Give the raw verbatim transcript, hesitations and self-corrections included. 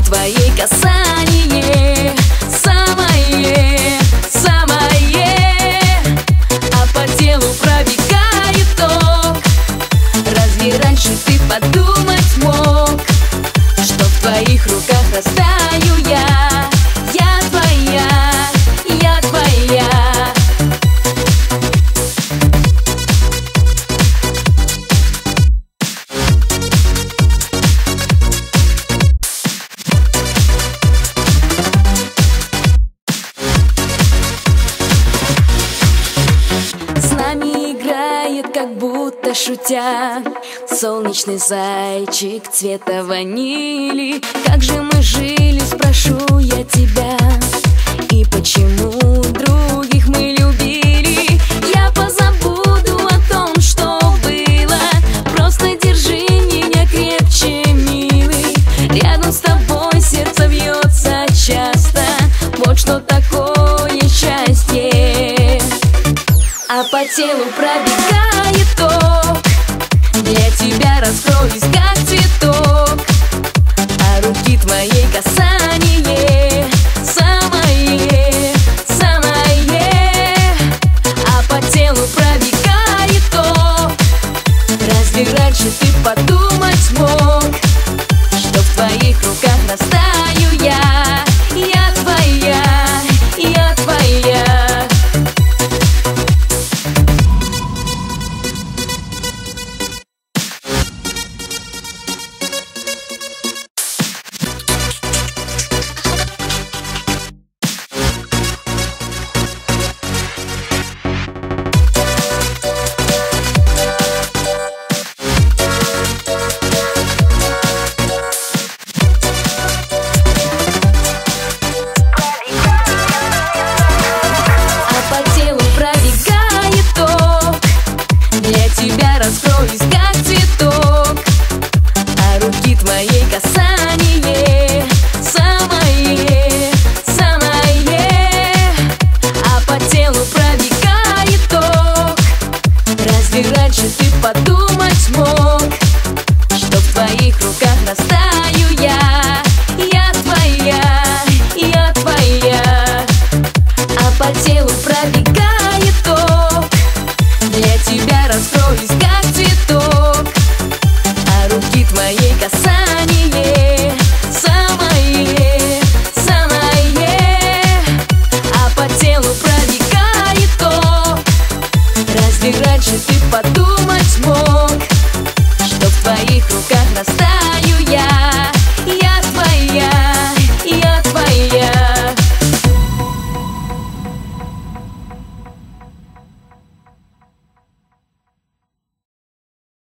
твоей касание самое, самое, а по телу пробегает ток. Разве раньше ты подумать мог, что в твоих руках растаю я? Я твоя, я твоя. С нами играет, как будто шутя, солнечный зайчик цвета ванили. Как же мы жили, спрошу я тебя, и почему других мы любили? Я позабуду о том, что было, просто держи меня крепче, милый. Рядом с тобой сердце бьется часто, вот что такое счастье. А по телу пробегает ток, для тебя раскроюсь, как цветок, а руки твоей касание самое, самое, а по телу пробегает ток. Разве раньше ты подумать мог, что в твоих руках растаю я? Я твоя, я твоя. Раскроюсь, как цветок, а руки твоей касание самое, самое, а по телу пробегает ток. Разве раньше ты подумать мог, что в твоих руках растаю я? Я твоя, я твоя, а по телу пробегает ток. Для тебя раскроюсь, как цветок, а руки твоей касание самое, самое, а по телу пробегает ток. Разве раньше ты подумать мог, что в твоих руках